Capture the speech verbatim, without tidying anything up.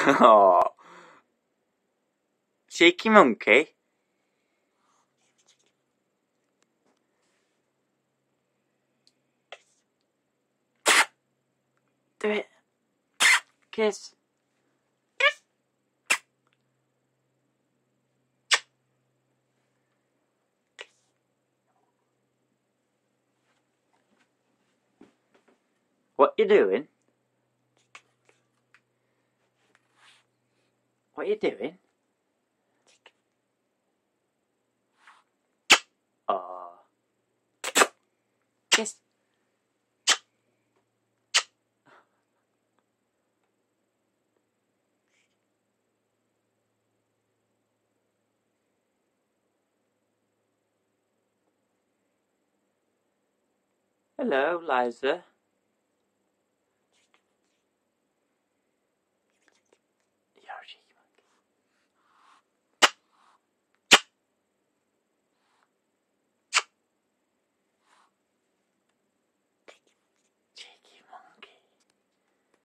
Oh, cheeky monkey. Do it. Kiss. What you doing? What you doing? Oh. Kiss. Hello, Liza.